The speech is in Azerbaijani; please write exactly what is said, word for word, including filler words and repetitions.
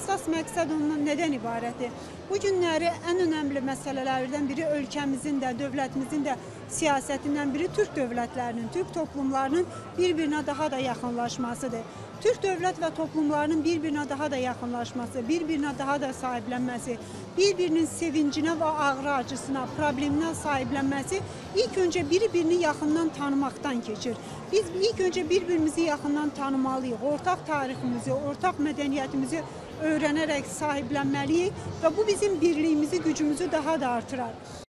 əsas məqsəd ondan nədən ibarətdir? Bu günləri ən önəmli məsələlərdən biri ölkəmizin də, dövlətimizin də siyasətindən biri Türk dövlətlərinin, Türk toplumlarının bir-birinə daha da yaxınlaşmasıdır. Türk dövlət və toplumlarının bir-birinə daha da yaxınlaşması, bir-birinə daha da sahiblənməsi, bir-birinin sevincinə və ağrı acısına, probleminə sahiblənməsi ilk öncə biri-birini yaxından tanımaqdan keçir. Biz ilk öncə bir-birimizi yaxından tanımalıyıq, ortaq tariximizi, ortaq mədəniyyətimizi öyrənərək sahiblənməliyik və bu bizim birliyimizi, gücümüzü daha da artırar.